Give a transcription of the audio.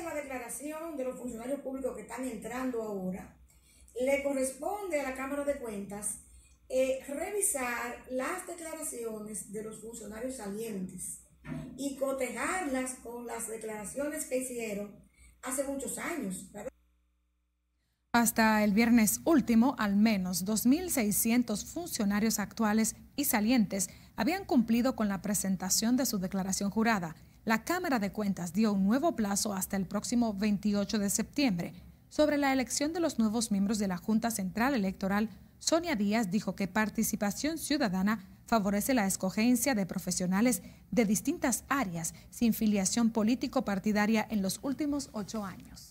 la declaración de los funcionarios públicos que están entrando ahora, le corresponde a la Cámara de Cuentas revisar las declaraciones de los funcionarios salientes y cotejarlas con las declaraciones que hicieron hace muchos años, ¿verdad? Hasta el viernes último, al menos 2.600 funcionarios actuales y salientes habían cumplido con la presentación de su declaración jurada. La Cámara de Cuentas dio un nuevo plazo hasta el próximo 28 de septiembre. Sobre la elección de los nuevos miembros de la Junta Central Electoral, Sonia Díaz dijo que participación ciudadana favorece la escogencia de profesionales de distintas áreas sin filiación político-partidaria en los últimos 8 años.